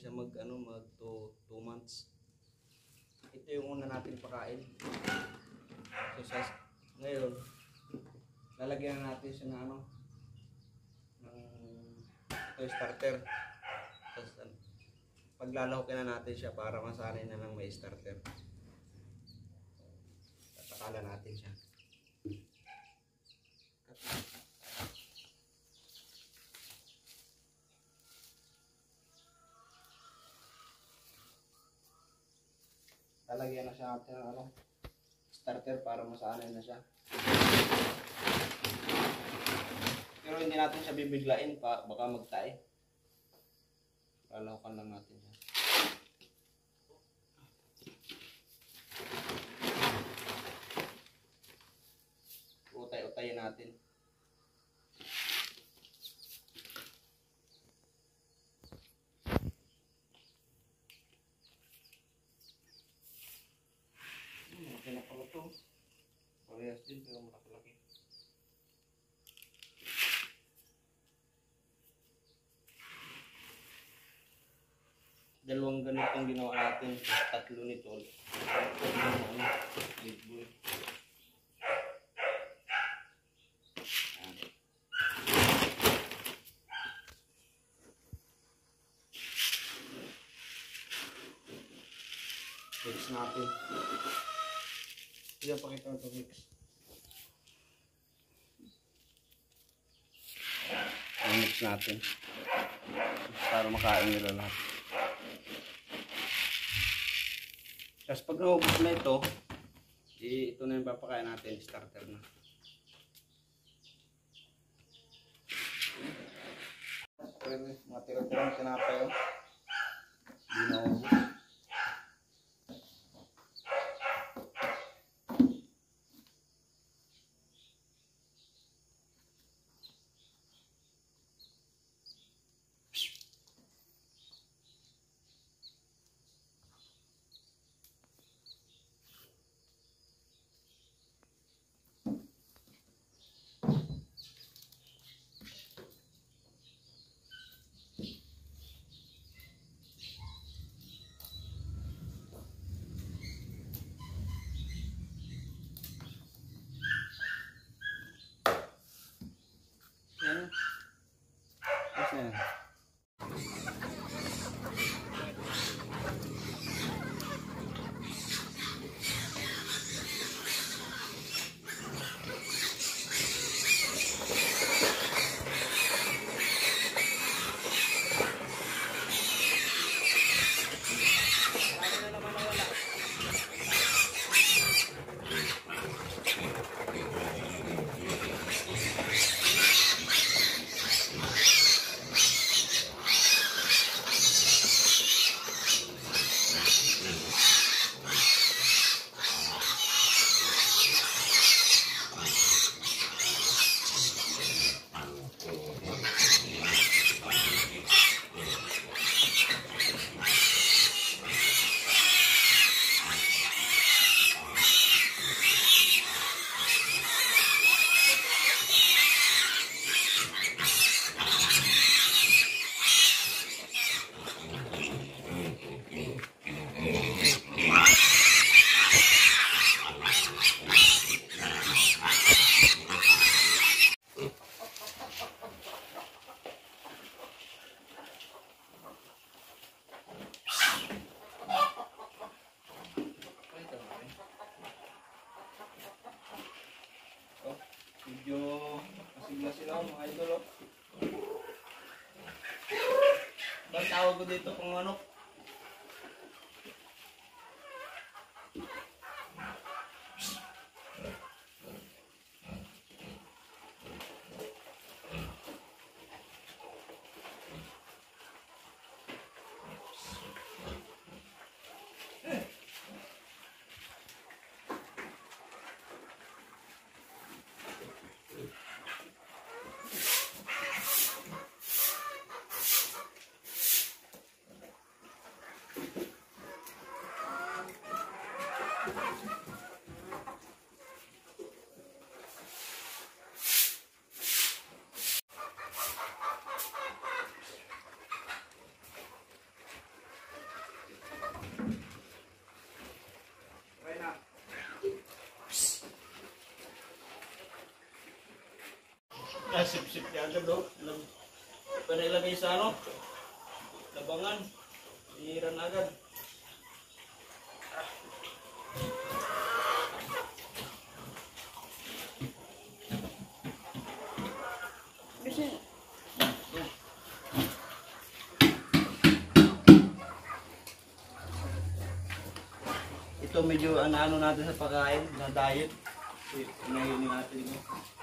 siya mag 2 months. Ito yung una natin pakain. So ngayon lalagyan natin siya ng toy starter. Tapos paglalahokin na natin siya para masanay na lang may starter. Tatakala natin siya. Lalagyan na siya natin ng starter para masanay na siya. Pero hindi natin siya bibiglain pa, baka magtae. Lalahukan lang natin siya. Utay-utayin natin. Okay na pala ito. Parehas din pero malaki-laki. Dalawang ganitong ginawa natin. Tatlo nito. Big boy. Mix natin. Hindi pakita ito mix. Mix natin. Para makain nila lahat. Tapos pag naubos na ito na yung papakain natin, starter na. Pwede matira-tirang tinapay. Hindi naubos. Medyo masigla sila mga idol. Bang tawag ko dito kung ano? Sip-sip niya agad, oh. Panailagay sa ano? Labangan. Hira na agad. Ito medyo ano natin sa pagkain na diet. Inahin natin mo.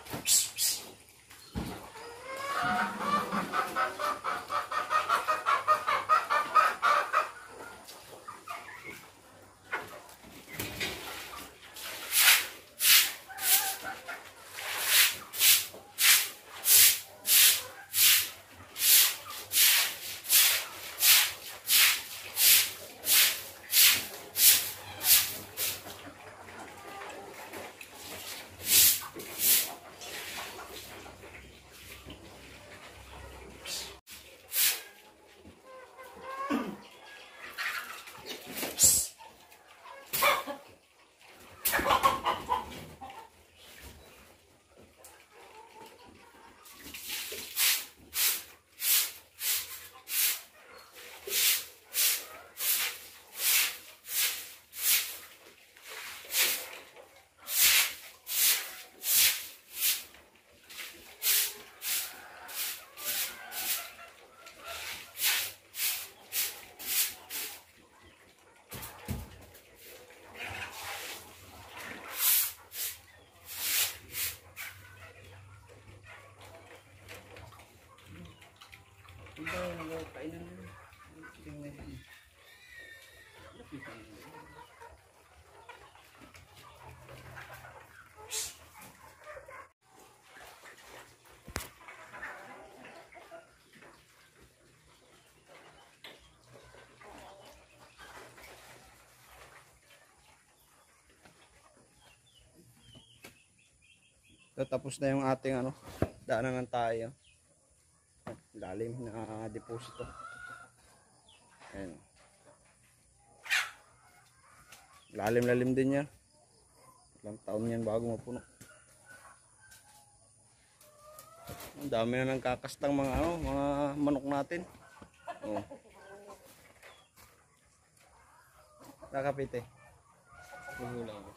So, tapos na yung ating ano, daanan ng tayo. Lalim na deposito. Ayan. Lalim-lalim din yan. Ilang taon yan bago mapuno. Ang dami na ng kakastang mga ano, mga manok natin. Oh. Nakapite. Huhulang ako.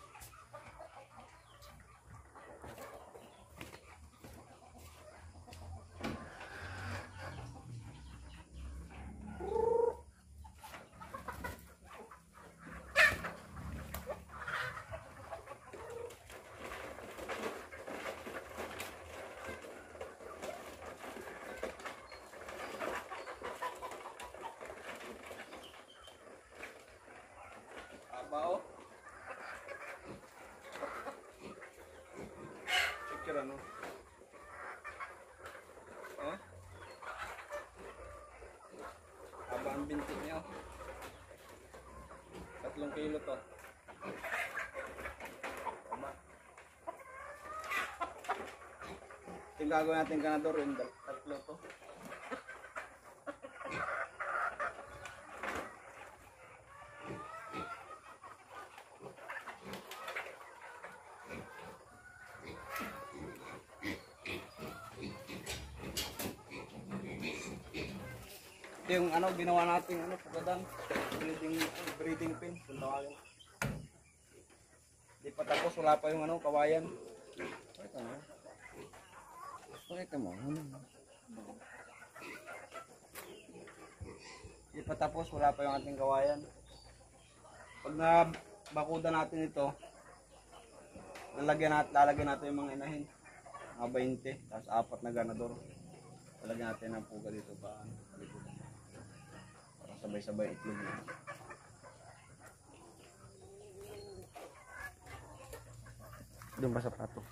Bao. Picture ano? Oh? Haba ang bintik niya. 3 kilo to. Tama. Yung gagawin natin ganador yung 3 to. Yung ano ginawa natin ano pagdadan breeding pen kung tawagin. Di pa tapos wala pa yung ano kawayan. Pakita mo. Di pa tapos wala pa yung ating kawayan. Pag nabakuda natin ito, lalagyan natin yung mga inahin. Mga 20, tapos 4 na ganador. Lalagyan natin ng puga dito pa. Sabay-sabay itlog na. Doon ba sa plato?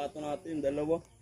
sapato natin, dalawa.